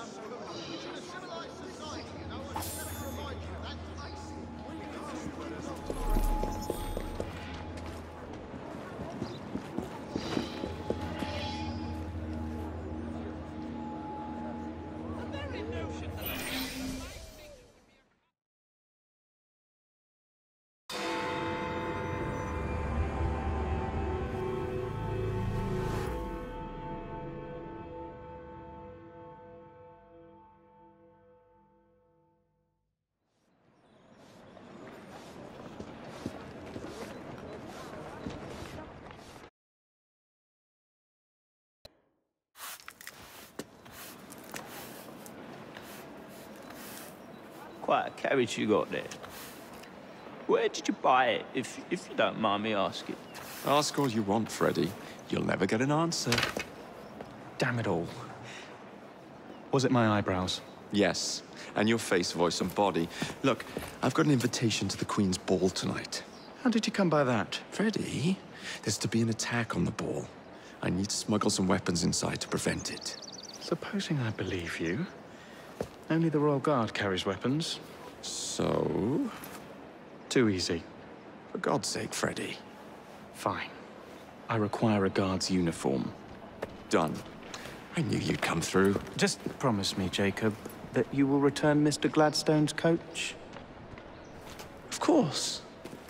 Quite a carriage you got there. Where did you buy it, if you don't mind me asking? Ask all you want, Freddy. You'll never get an answer. Damn it all. Was it my eyebrows? Yes, and your face, voice, and body. Look, I've got an invitation to the Queen's ball tonight. How did you come by that? Freddy, there's to be an attack on the ball. I need to smuggle some weapons inside to prevent it. Supposing I believe you. Only the Royal Guard carries weapons. So? Too easy. For God's sake, Freddy. Fine. I require a guard's uniform. Done. I knew you'd come through. Just promise me, Jacob, that you will return Mr. Gladstone's coach. Of course.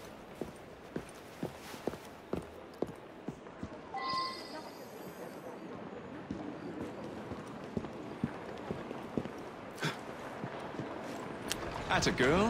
Atta girl.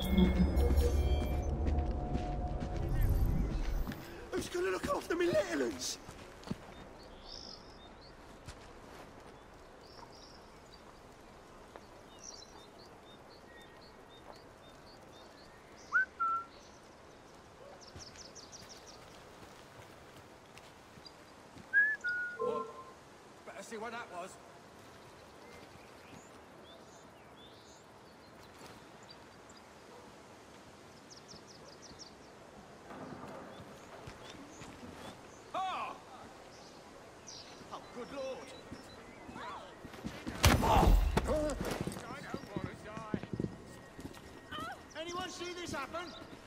Who's gonna look after me little uns? Better see what that was. Oh! Oh, good lord! I don't want to die. Anyone see this happen?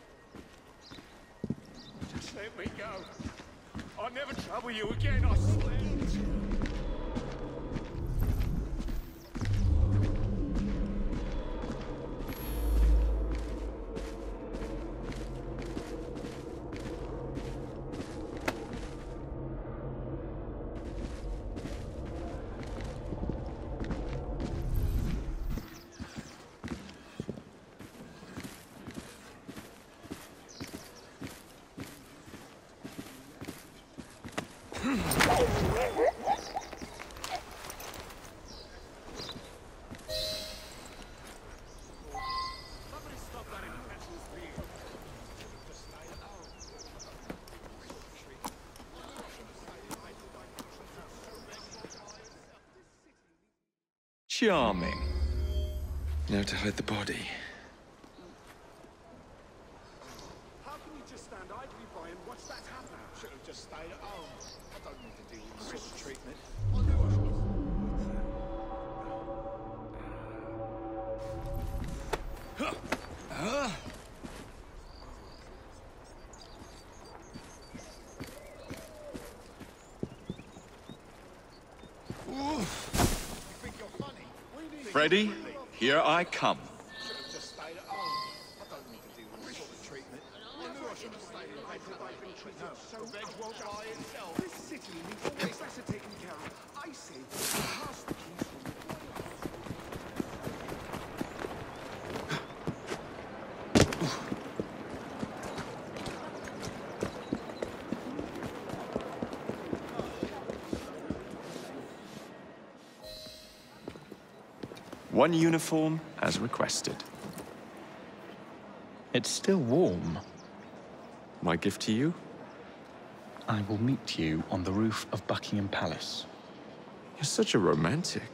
Just let me go. I'll never trouble you again, I swear. Charming. Now to hide the body. How can you just stand idly by and watch that happen? Should have just stayed at home. I don't need to deal with this treatment. I knew I should. Freddy, here I come. Should have just stayed at home. I don't need to deal with this sort of treatment. I knew I should have stayed at home. I've been treated so bed won't by itself. This city needs always better taken care of. I say, pass the keys from the One uniform as requested. It's still warm. My gift to you? I will meet you on the roof of Buckingham Palace. You're such a romantic.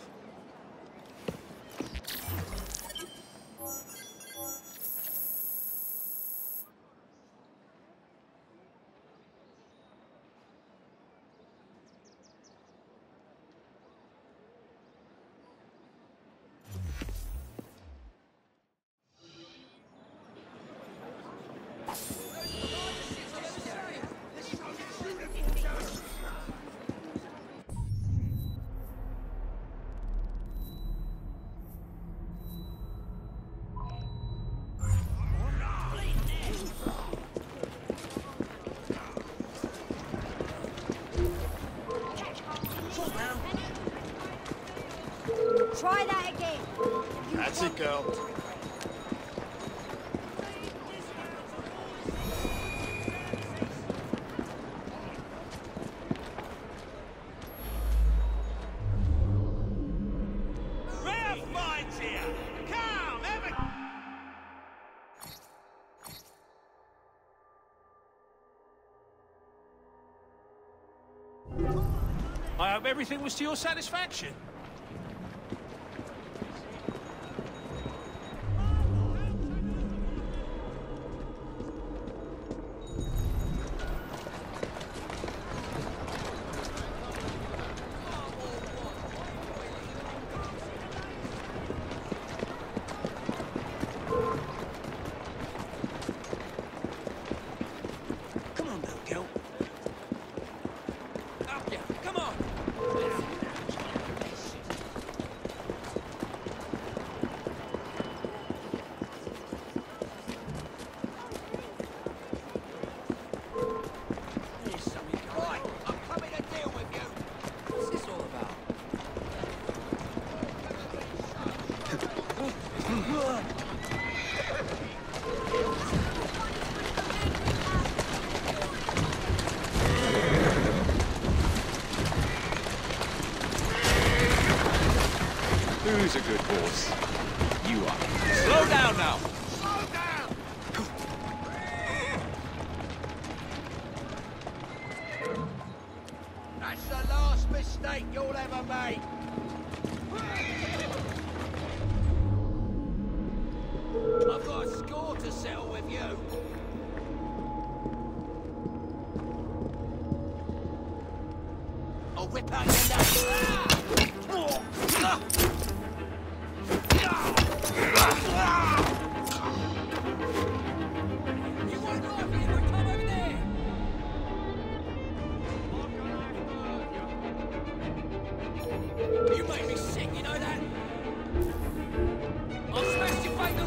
Try that again. That's it, girl. Rare fights here! Come, I hope everything was to your satisfaction. Come on now, girl. Up ya, come on! Who's a good horse? You are. Slow down now. Slow down! That's the last mistake you'll ever make. I've got a score to settle with you. I'll rip out your nuts. You won't like me if I come over there. You make me sick, you know that? I'll smash your face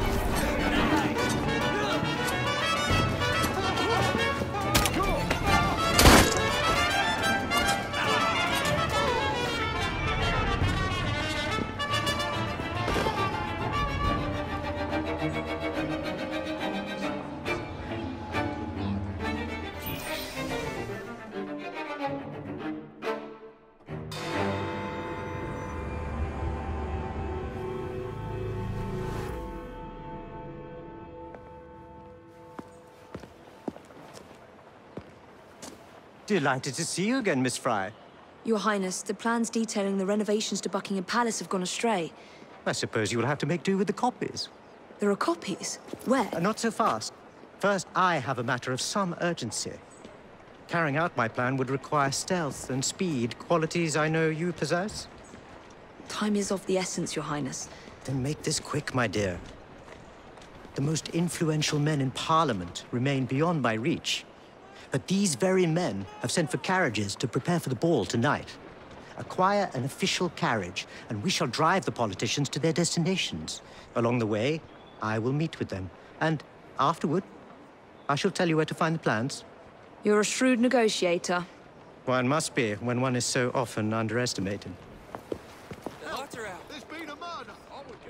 Delighted to see you again, Miss Fry. Your Highness, the plans detailing the renovations to Buckingham Palace have gone astray. I suppose you will have to make do with the copies. There are copies? Where? Not so fast. First, I have a matter of some urgency. Carrying out my plan would require stealth and speed, qualities I know you possess. Time is of the essence, Your Highness. Then make this quick, my dear. The most influential men in Parliament remain beyond my reach. But these very men have sent for carriages to prepare for the ball tonight. Acquire an official carriage, and we shall drive the politicians to their destinations. Along the way, I will meet with them. And afterward, I shall tell you where to find the plans. You're a shrewd negotiator. One must be when one is so often underestimated. Water out. There's been a murder. I would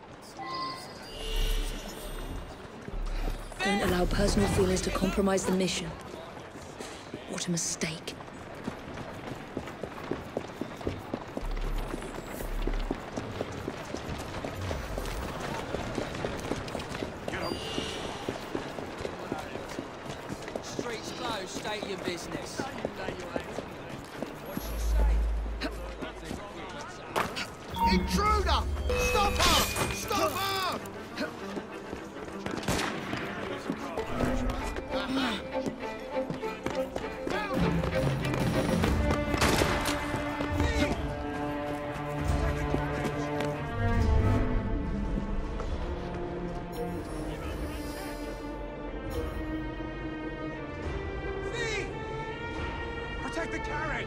go. Don't allow personal feelings to compromise the mission. What a mistake. Streets closed, state your business. Intruder! Stop her! Stop her! Protect the carriage.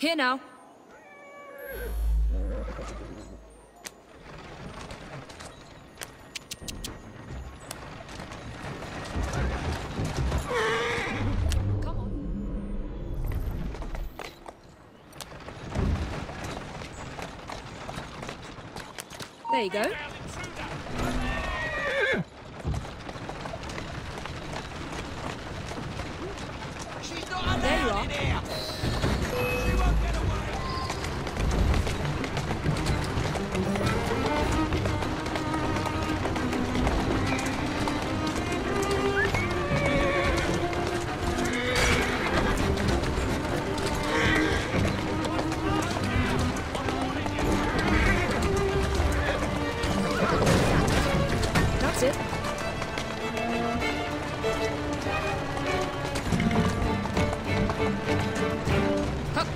Here now. Come on. There you go. There you are. That's it. Hup.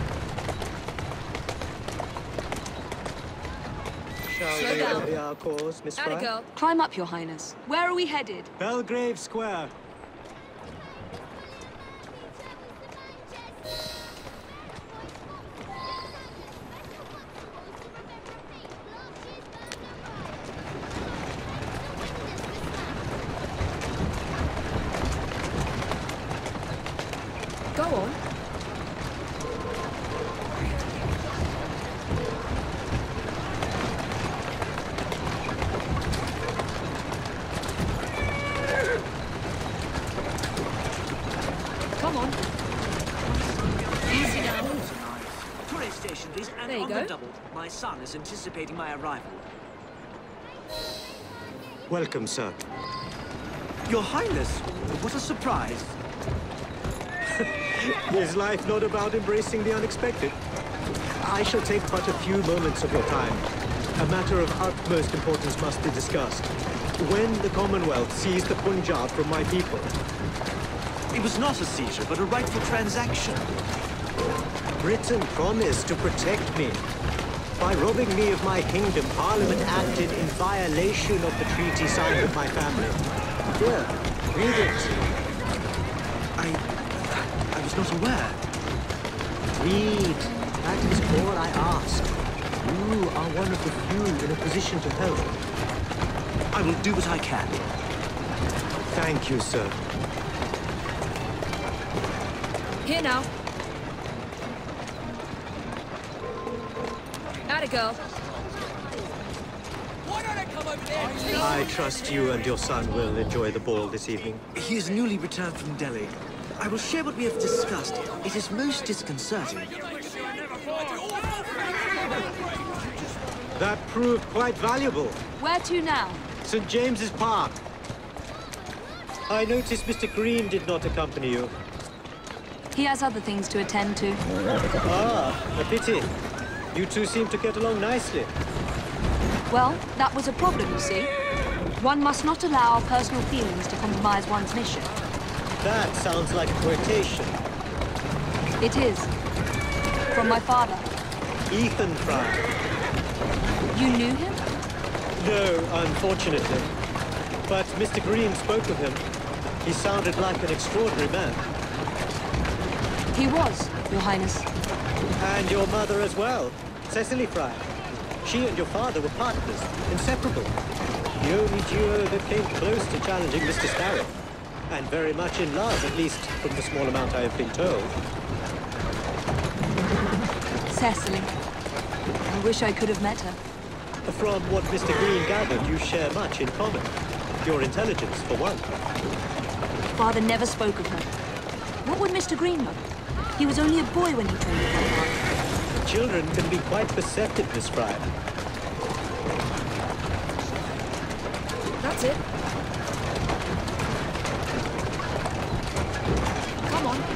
Shall Slow we down. hurry our course, Miss Atta Fry? girl. Climb up, Your Highness. Where are we headed? Belgrave Square. Go on. Come on. Easy now. Tourist station, please. And There you on go. the double, my son is anticipating my arrival. Welcome, sir. Your Highness, what a surprise. Is life not about embracing the unexpected? I shall take but a few moments of your time. A matter of utmost importance must be discussed. When the Commonwealth seized the Punjab from my people, It was not a seizure, but a rightful transaction. Britain promised to protect me. By robbing me of my kingdom, Parliament acted in violation of the treaty signed with my family. Here, read it. I was not aware. Read. That is all I ask. You are one of the few in a position to help. I will do what I can. Thank you, sir. Here now. Atta girl. Why don't I come over there? I trust you and your son will enjoy the ball this evening. He is newly returned from Delhi. I will share what we have discussed. It is most disconcerting. That proved quite valuable. Where to now? St. James's Park. I noticed Mr. Green did not accompany you. He has other things to attend to. Ah, a pity. You two seem to get along nicely. Well, that was a problem, you see. One must not allow our personal feelings to compromise one's mission. That sounds like a quotation. It is. From my father. Ethan Fry. You knew him? No, unfortunately. But Mr. Green spoke of him. He sounded like an extraordinary man. He was, Your Highness. And your mother as well, Cecily Fry. She and your father were partners, inseparable. The only duo that came close to challenging Mr. Starrick. And very much in love, at least from the small amount I have been told. Cecily. I wish I could have met her. From what Mr. Green gathered, you share much in common. Your intelligence, for one. Father never spoke of her. What would Mr. Green know? He was only a boy when he trained with my father. Children can be quite perceptive, Miss Fry. That's it. Come on.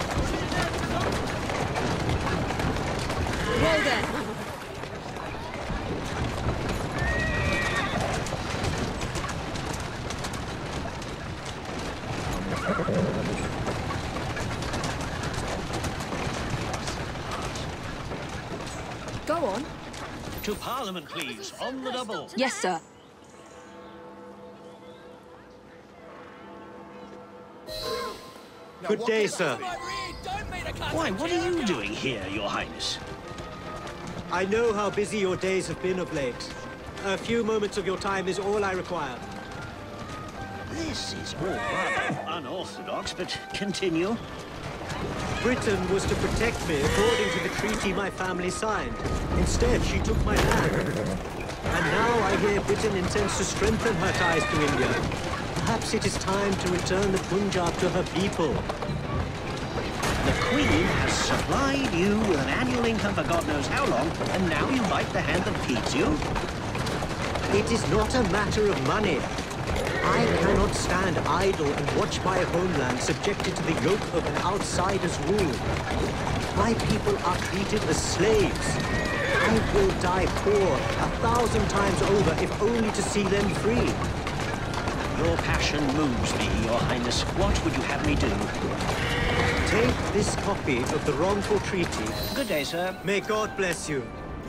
Well then. Go on. To Parliament, please. On the double. Yes, sir. Good day, sir. Why, what are you doing here, Your Highness? I know how busy your days have been of late. A few moments of your time is all I require. This is all rather unorthodox, but continue. Britain was to protect me according to the treaty my family signed. Instead, she took my land. And now I hear Britain intends to strengthen her ties to India. Perhaps it is time to return the Punjab to her people. The Queen has supplied you with an annual income for God knows how long, and now you bite the hand that feeds you? It is not a matter of money. I cannot stand idle and watch my homeland subjected to the yoke of an outsider's rule. My people are treated as slaves. I will die poor 1,000 times over if only to see them free. Your passion moves me, Your Highness. What would you have me do? Take this copy of the wrongful treaty. Good day, sir. May God bless you.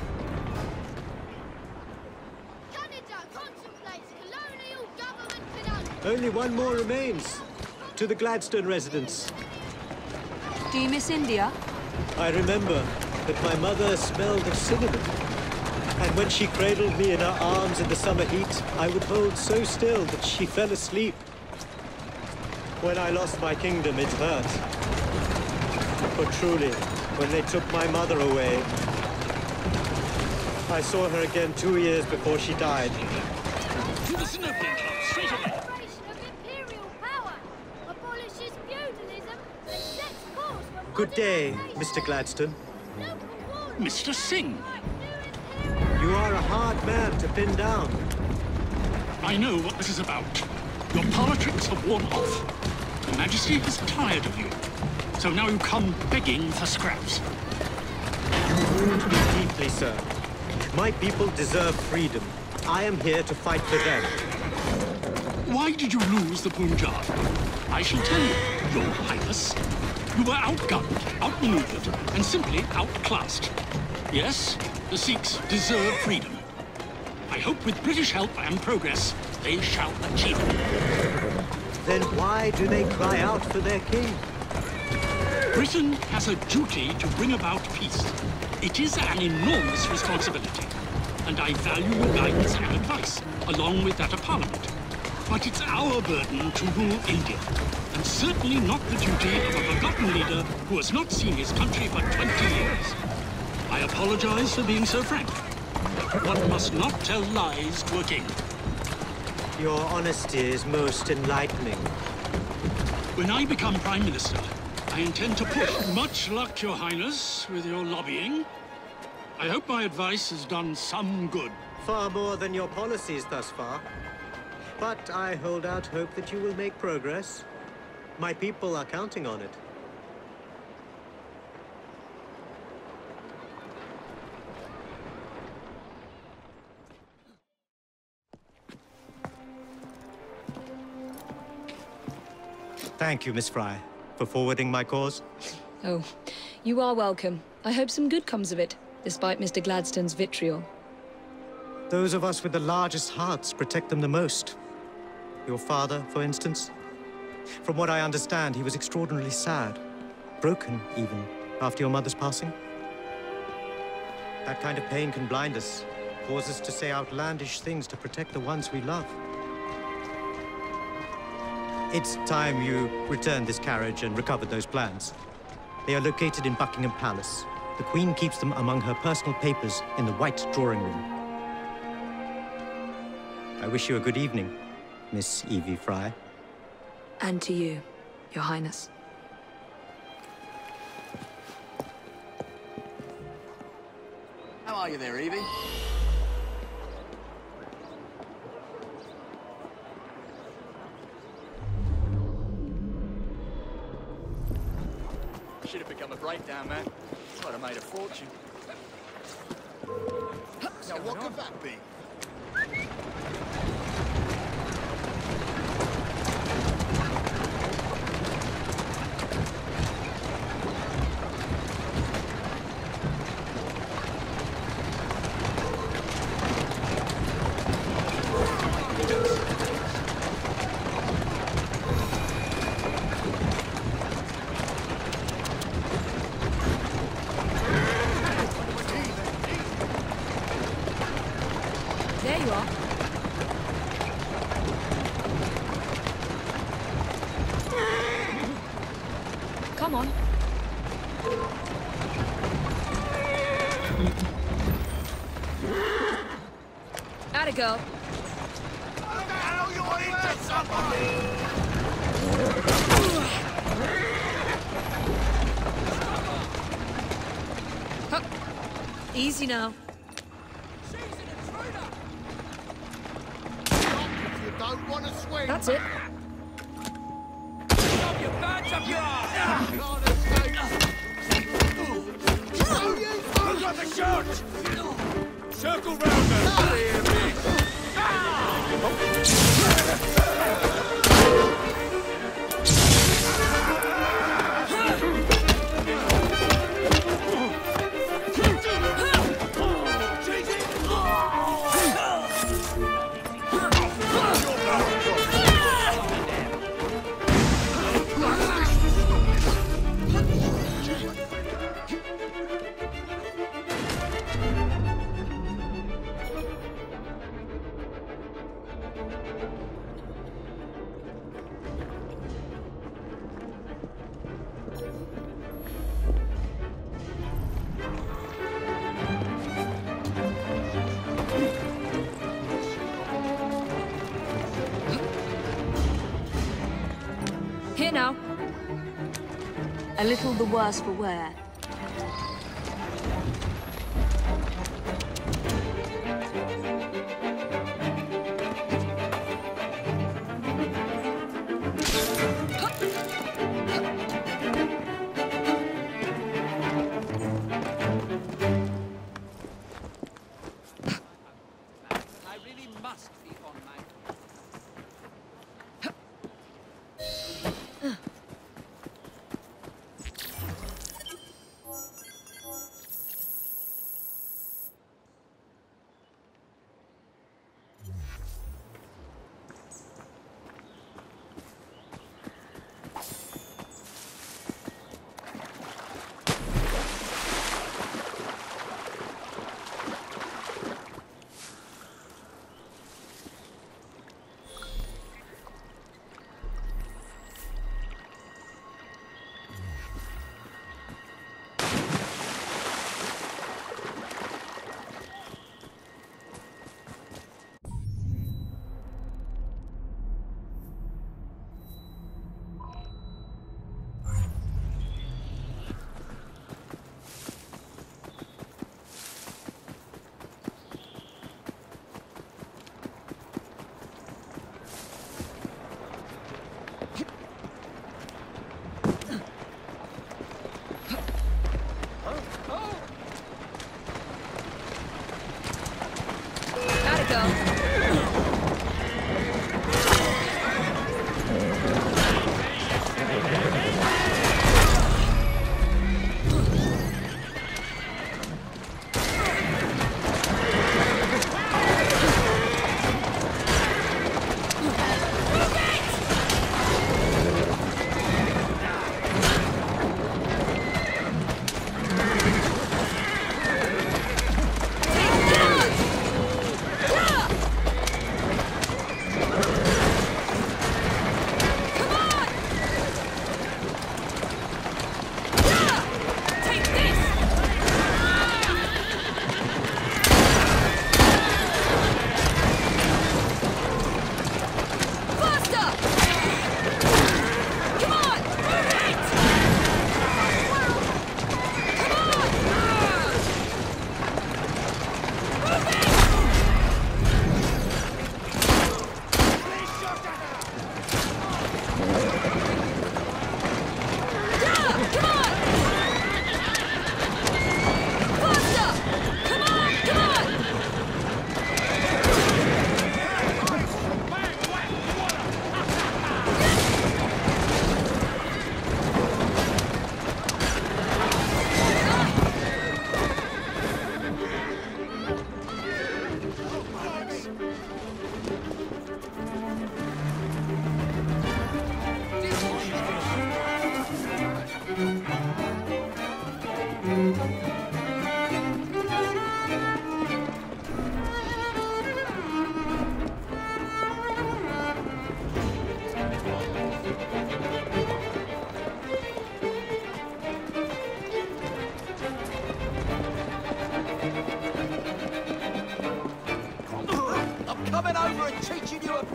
Only one more remains. To the Gladstone residence. Do you miss India? I remember that my mother smelled of cinnamon. And when she cradled me in her arms in the summer heat, I would hold so still that she fell asleep. When I lost my kingdom, it hurt. For truly, when they took my mother away, I saw her again 2 years before she died. To the Sinopian Club, straight away. Good day, Mr. Gladstone. Mr. Singh. You are a hard man to pin down. I know what this is about. Your politics have worn off. Her Majesty is tired of you. So now you come begging for scraps. You wound me deeply, sir. My people deserve freedom. I am here to fight for them. Why did you lose the Punjab? I shall tell you, Your Highness. You were outgunned, outmaneuvered, and simply outclassed. Yes, the Sikhs deserve freedom. I hope with British help and progress, they shall achieve it. Then why do they cry out for their king? Britain has a duty to bring about peace. It is an enormous responsibility, and I value your guidance and advice, along with that of Parliament. But it's our burden to rule India, and certainly not the duty of a forgotten leader who has not seen his country for 20 years. I apologize for being so frank. One must not tell lies to a king. Your honesty is most enlightening. When I become Prime Minister, I intend to push. Much luck, Your Highness, with your lobbying. I hope my advice has done some good. Far more than your policies thus far. But I hold out hope that you will make progress. My people are counting on it. Thank you, Miss Fry, for forwarding my cause. Oh, you are welcome. I hope some good comes of it, despite Mr. Gladstone's vitriol. Those of us with the largest hearts protect them the most. Your father, for instance. From what I understand, he was extraordinarily sad. Broken, even, after your mother's passing. That kind of pain can blind us, cause us to say outlandish things to protect the ones we love. It's time you returned this carriage and recovered those plans. They are located in Buckingham Palace. The Queen keeps them among her personal papers in the White Drawing Room. I wish you a good evening, Miss Evie Fry. And to you, Your Highness. How are you there, Evie? Should have become a breakdown, man. Might have made a fortune. Now, what could that be? Come on. Atta girl. Huh. Easy now. You don't want to swing. That's it. Up your badge, up your ass! I've got the shot! Circle round them! Here now. A little the worse for wear. I really must be on my...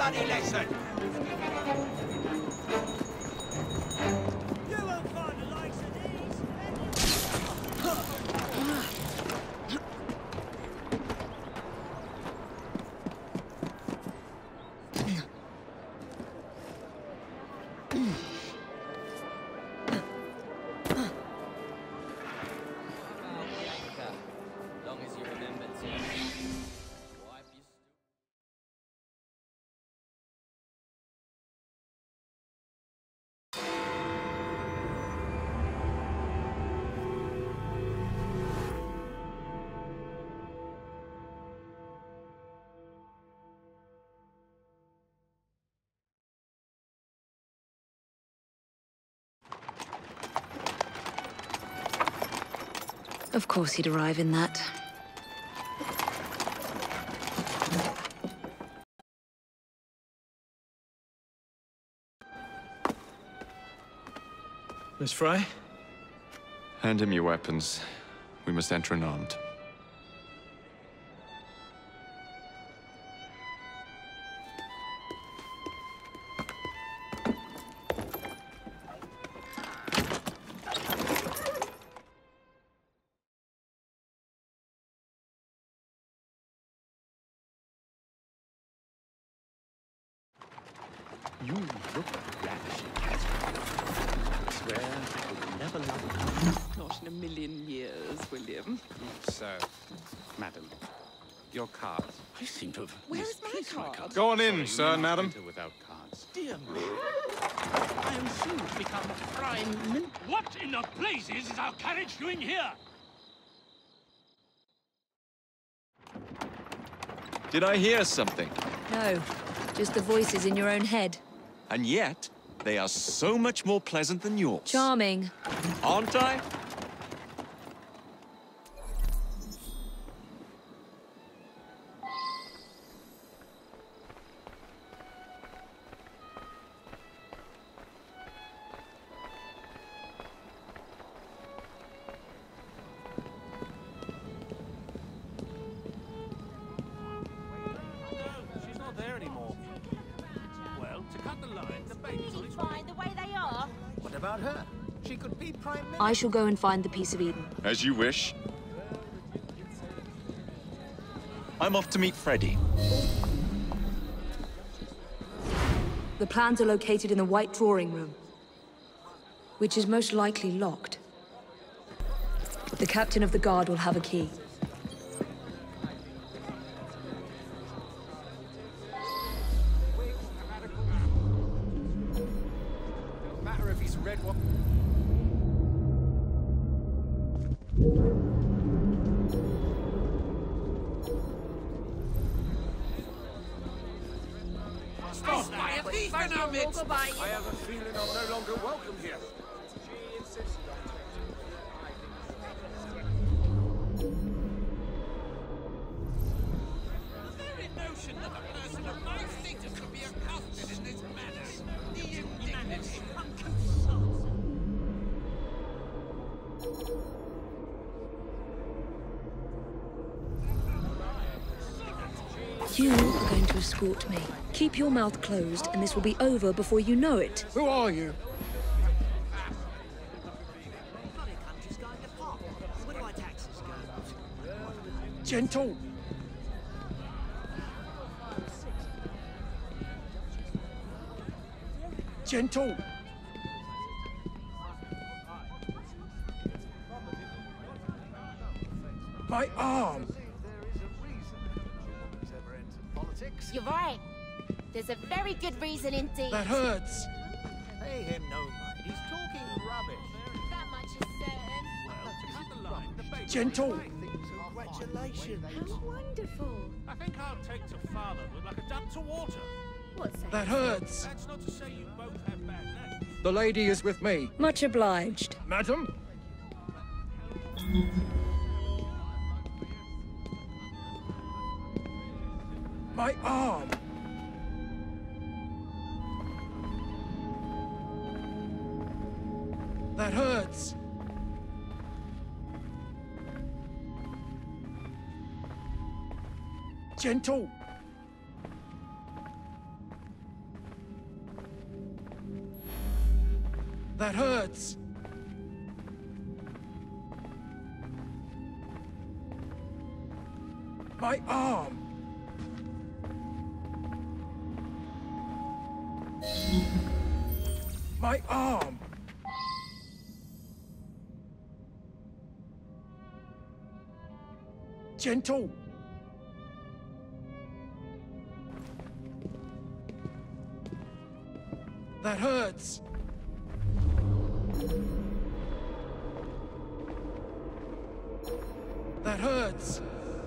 bloody lesson! You won't find the likes of Long as you remember to wipe your... Of course he'd arrive in that. Miss Fry? Hand him your weapons. We must enter unarmed. You look ravishing. I swear I will never love you. Not in a million years, William. So, madam, your card. I seem to have Where's my card? Go on in, Sorry, sir, we madam. enter Without cards. Dear me. I am soon to become prime min... What in the blazes is our carriage doing here? Did I hear something? No, just the voices in your own head. And yet, they are so much more pleasant than yours. Charming. Aren't I? She's not there anymore. Well, to cut the line, the baby's on its way. fine the way they are? What about her? She could be Prime Minister. I shall go and find the Piece of Eden. As you wish. I'm off to meet Freddy. The plans are located in the White Drawing Room, which is most likely locked. The captain of the guard will have a key. No matter if he's red one. Stop! I have these for no bits! I have a feeling I'm no longer welcome here. The very notion that a person of my status could be accosted in this manner. The indignity. You are going to escort me. Keep your mouth closed, and this will be over before you know it. Who are you? Where do our taxes go? Gentle. Gentle. My arm. You're right. There's a very good reason indeed. That hurts. Pay him no mind. He's talking rubbish. That much is certain. Well, to cut the line, the baby's Gentle. on its way. Congratulations. How wonderful. I think I'll take to fatherhood like a duck to water. What's that? That hurts. That's not to say you both have bad names. The lady is with me. Much obliged. Madam? My arm. That hurts. Gentle. That hurts. My arm. My arm. Gentle. That hurts. That hurts.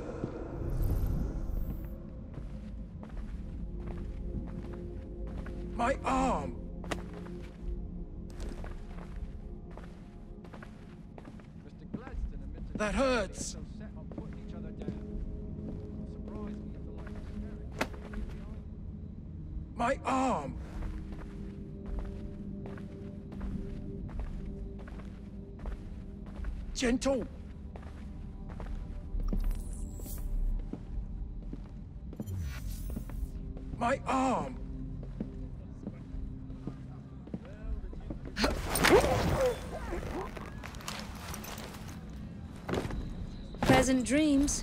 My arm. That hurts. My arm. Gentle. My arm. Pleasant dreams.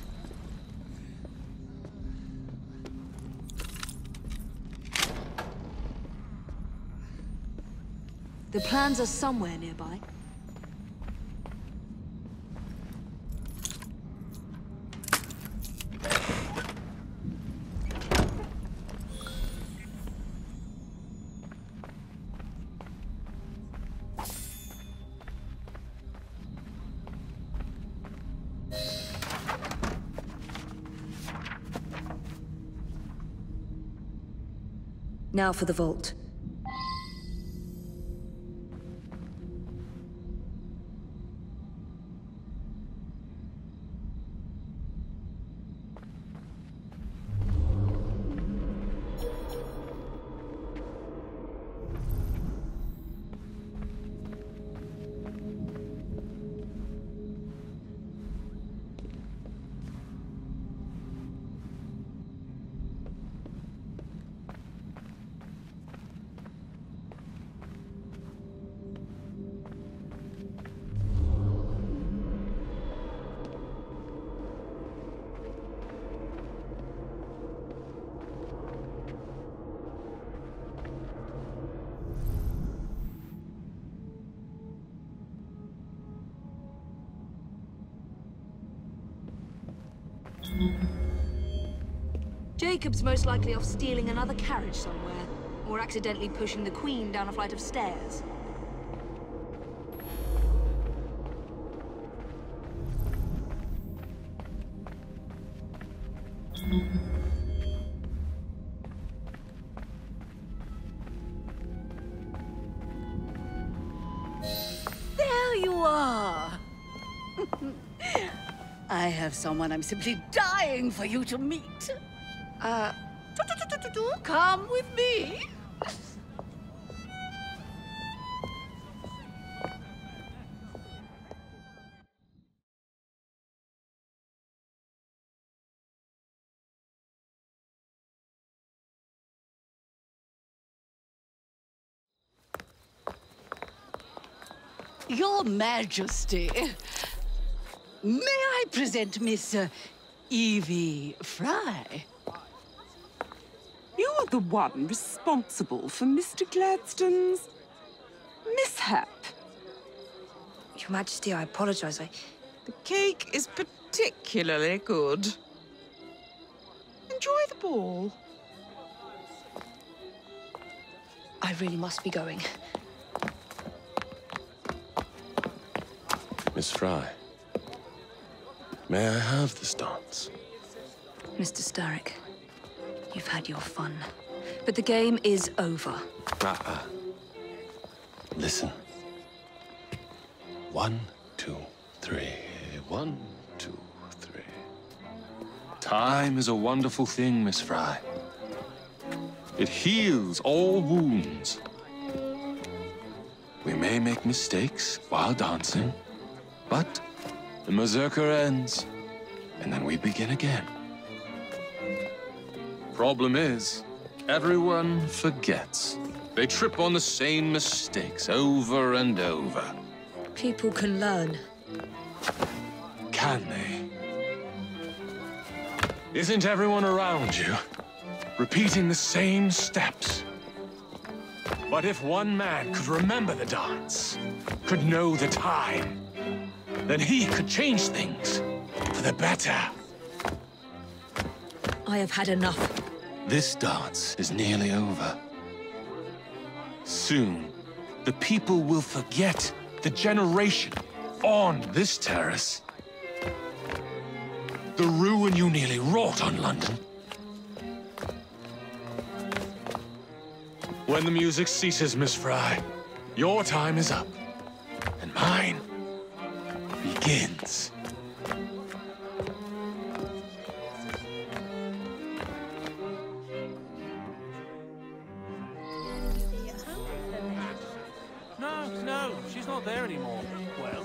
The plans are somewhere nearby. Now for the vault. Jacob's most likely off stealing another carriage somewhere, or accidentally pushing the Queen down a flight of stairs. There you are! I have someone I'm simply dying for you to meet. Come with me. Your Majesty, may I present Miss Evie Fry? You are the one responsible for Mr. Gladstone's mishap. Your Majesty, I apologize. The cake is particularly good. Enjoy the ball. I really must be going. Miss Fry, may I have this dance? Mr. Starrick, you've had your fun. But the game is over. Listen. 1, 2, 3. 1, 2, 3. Time is a wonderful thing, Miss Fry. It heals all wounds. We may make mistakes while dancing, but the Mazurka ends, and then we begin again. Problem is, everyone forgets. They trip on the same mistakes over and over. People can learn. Can they? Isn't everyone around you repeating the same steps? But if one man could remember the dance, could know the time, then he could change things for the better. I have had enough. This dance is nearly over. Soon, the people will forget the generation on this terrace. The ruin you nearly wrought on London. When the music ceases, Miss Fry, your time is up, and mine begins. No, she's not there anymore. Well,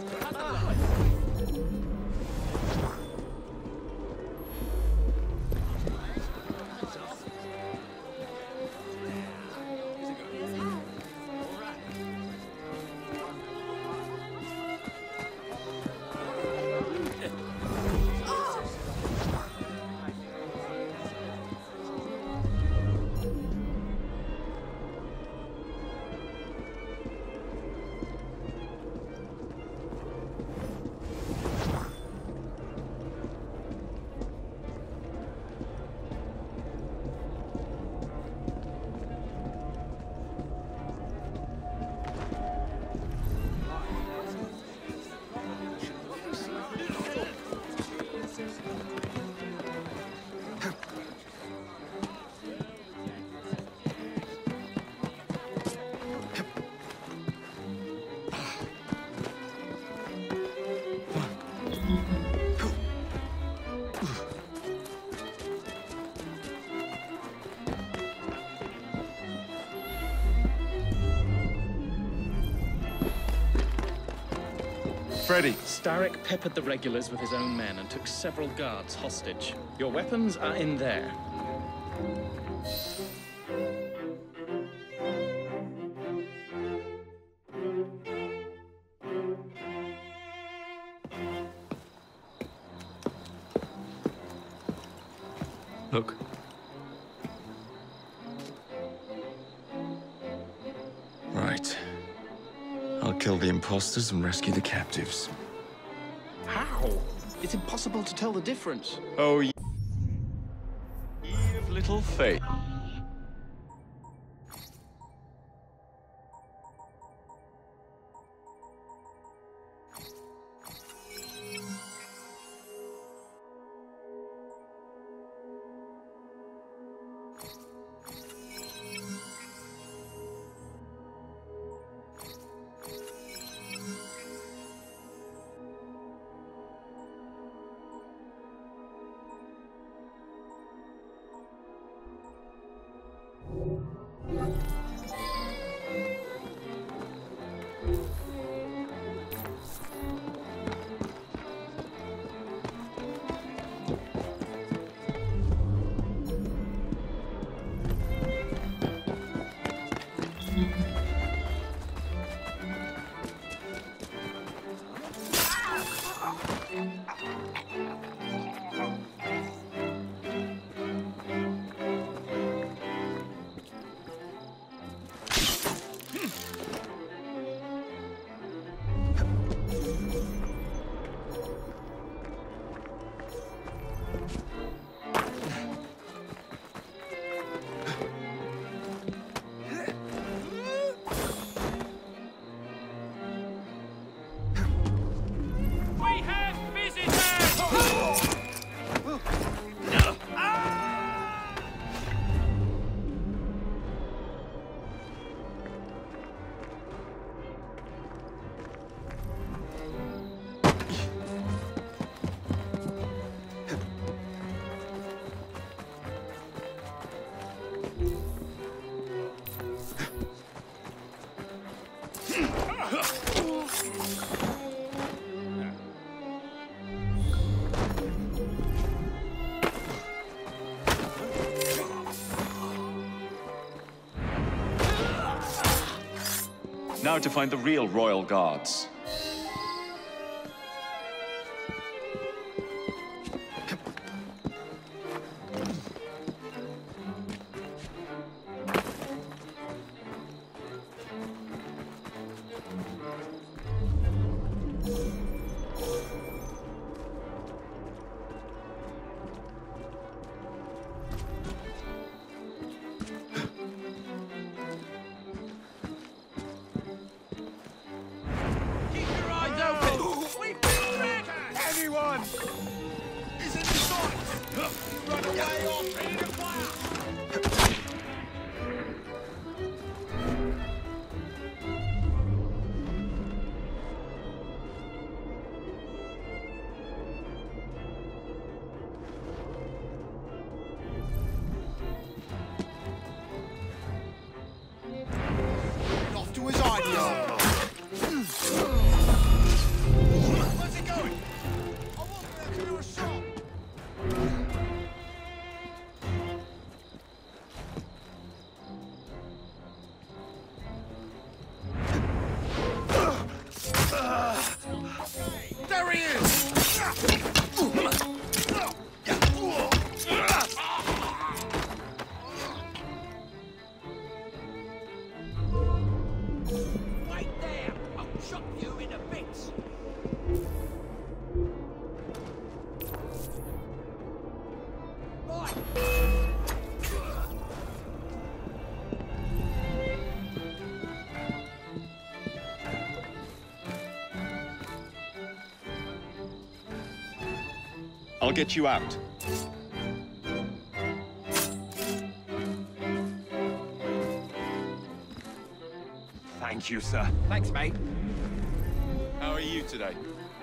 Freddy. Starrick peppered the regulars with his own men and took several guards hostage. Your weapons are in there. Look. Right. I'll kill the imposters and rescue the captives. How? It's impossible to tell the difference. Oh, ye of little faith. We have visitors! Now to find the real royal guards. Off to his idea. Where's he going? I want to do a shot. There he is! Wait there! I'll chop you into bits! Right! I'll get you out. Thank you, sir. Thanks, mate. How are you today?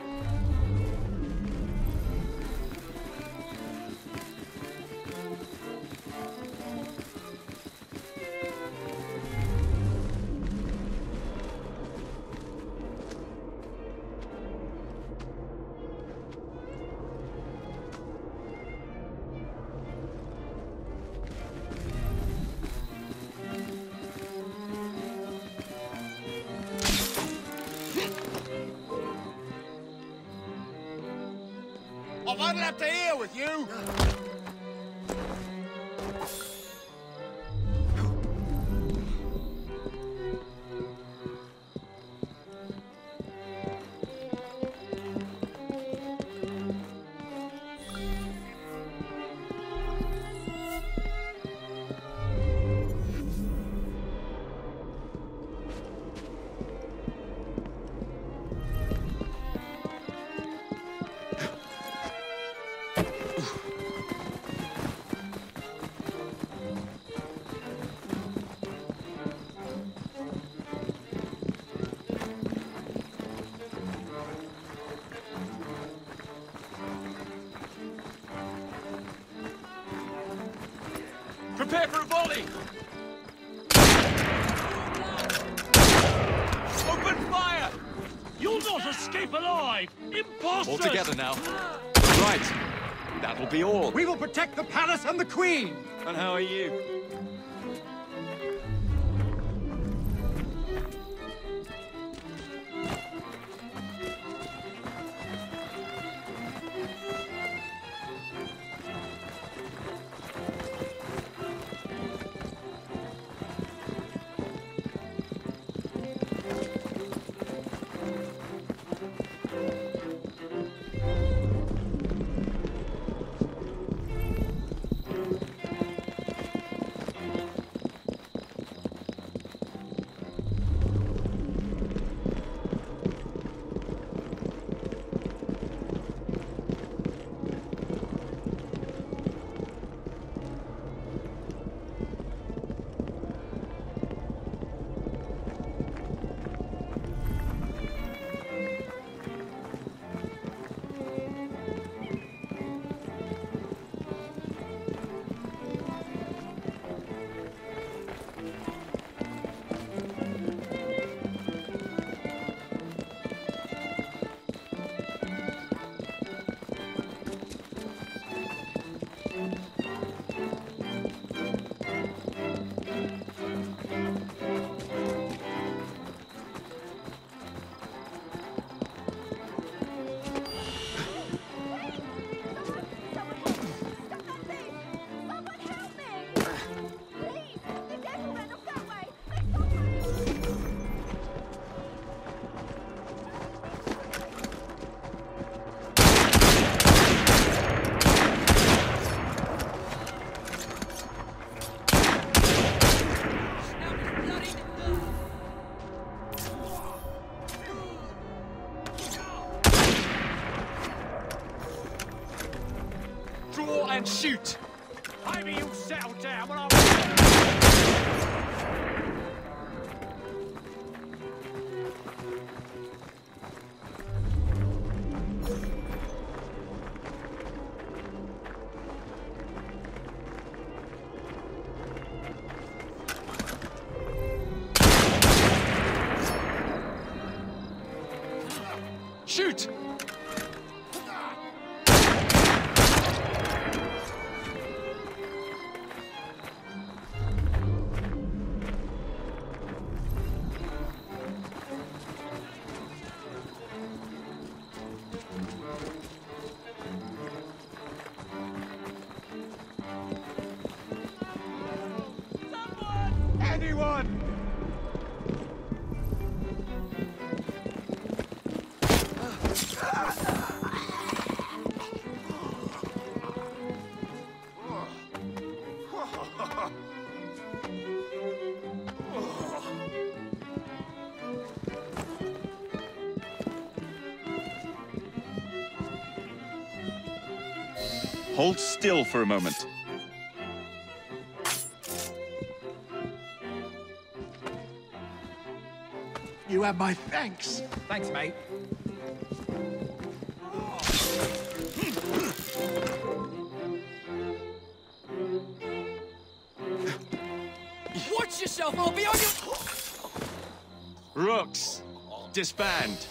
I've had it up to here with you! Prepare for a volley! Open fire! You'll not escape alive! Imposters! All together now. Right. That'll be all. We will protect the palace and the queen! And how are you? and shoot! Maybe you'll settle down when I'm... Shoot! Anyone! Hold still for a moment. You have my thanks. Thanks, mate. Watch yourself, I'll be on your... Rooks, disband.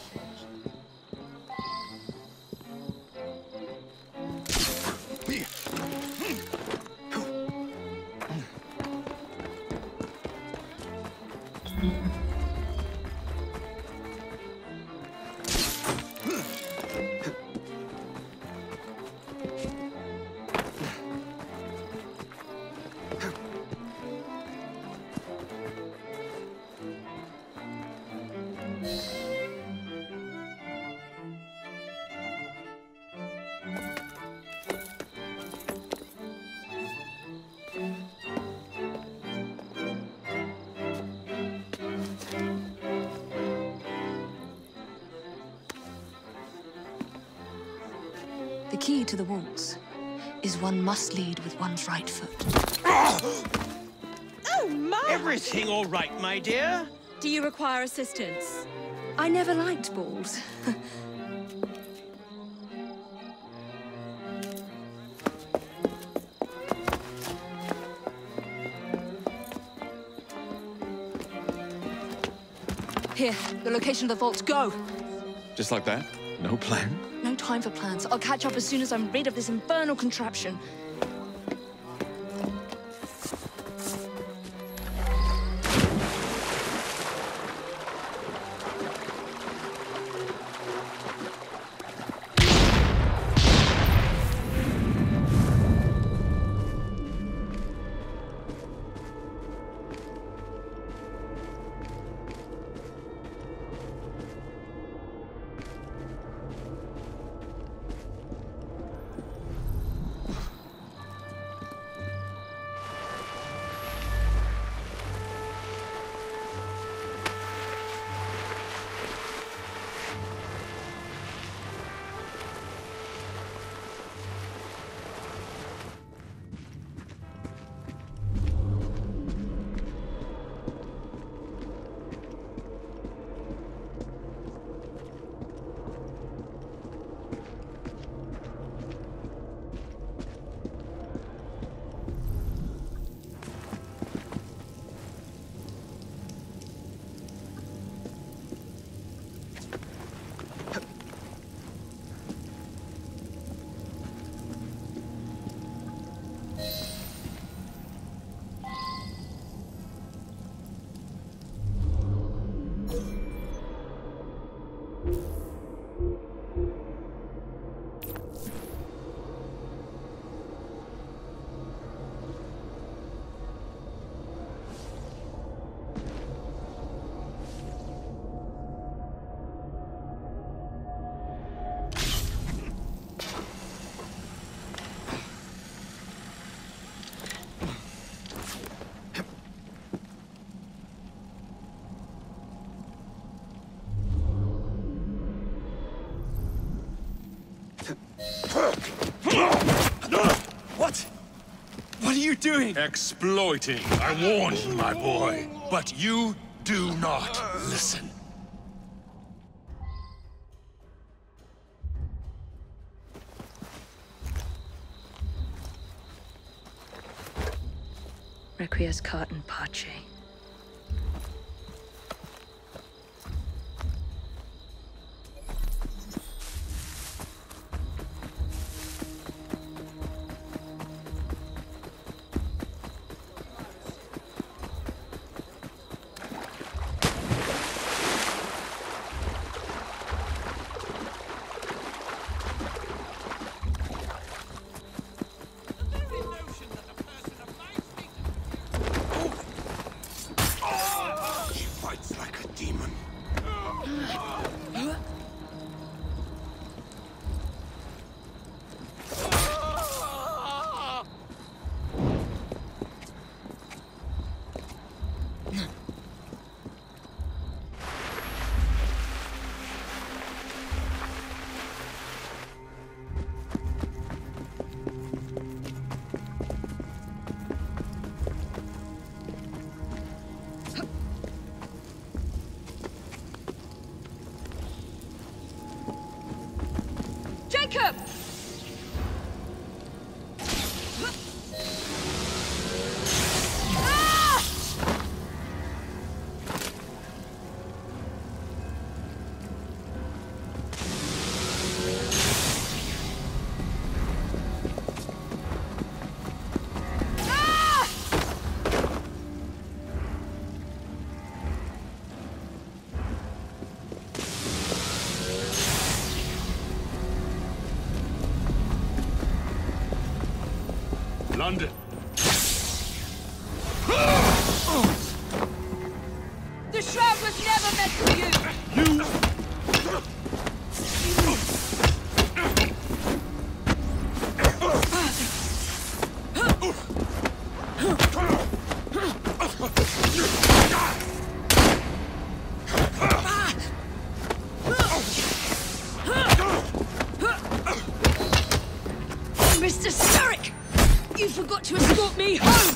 The key to the waltz is one must lead with one's right foot. Oh, my! Everything all right, my dear? Do you require assistance? I never liked balls. Here, the location of the vault. Go! Just like that? No plan? No time for plans. I'll catch up as soon as I'm rid of this infernal contraption. are you doing? Exploiting. I warned you, my boy. But you do not listen. Requiescat in pace. Jacob! London. The shroud was never meant for you! Mr. Sturrock! You forgot to escort me home!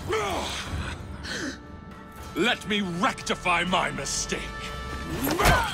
Let me rectify my mistake.